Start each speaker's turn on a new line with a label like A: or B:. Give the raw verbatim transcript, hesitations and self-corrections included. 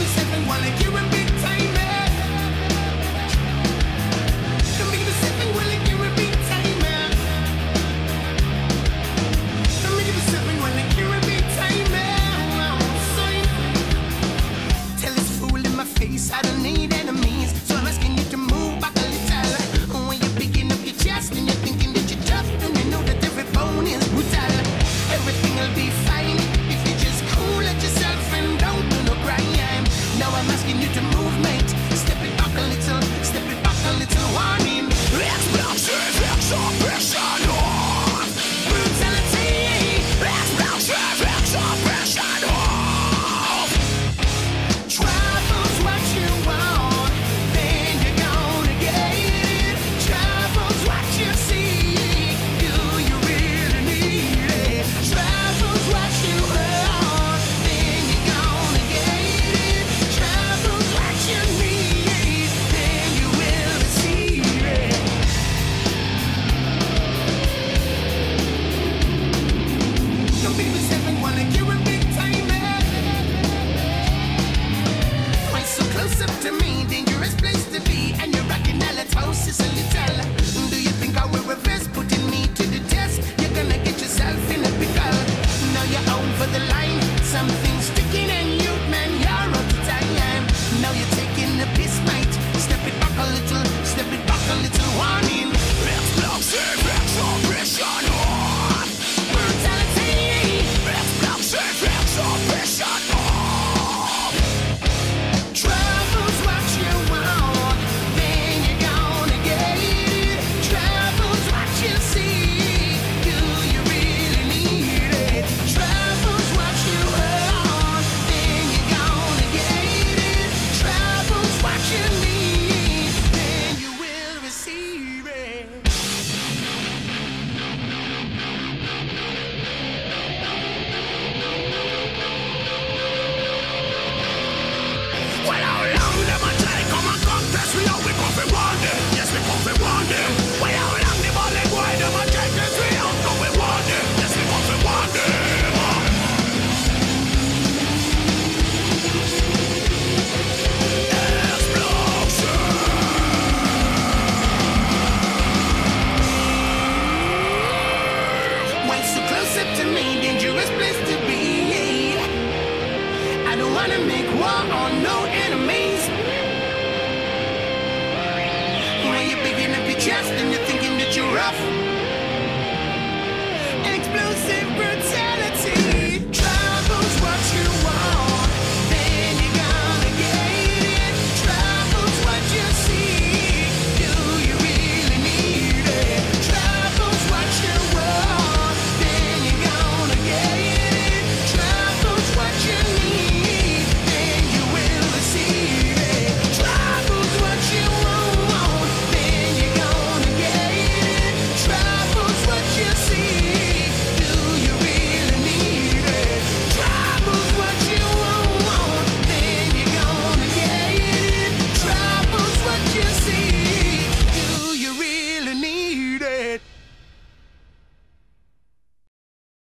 A: seven one like you're in big time, man. Don't make me seven one like you're in big time, man. Don't make me seven one like you're in big time, man. Son, tell this fool in my face I don't need enemies, so I'm asking you to move back a little. When you're picking up your chest and you're thinking that you're tough, and you know that every bone is brutal. Everything will be fine if you just cool at yourself and don't do no crime. Now I'm asking you to move, mate. Step it back a little, step it back a little. Warning. Explosion, exhaustion, off. Brutality. Explosion, exhaustion, off. Trouble's what you want, then you're gonna get it. Trouble's what you see, do you really need it? Trouble's what you want, then you're gonna get it. Trouble's what you need, then you will receive it. Don't be the seven one like you're a big time, man. Why so close up to me? Dangerous place to be, and you're rocking all that house is a little.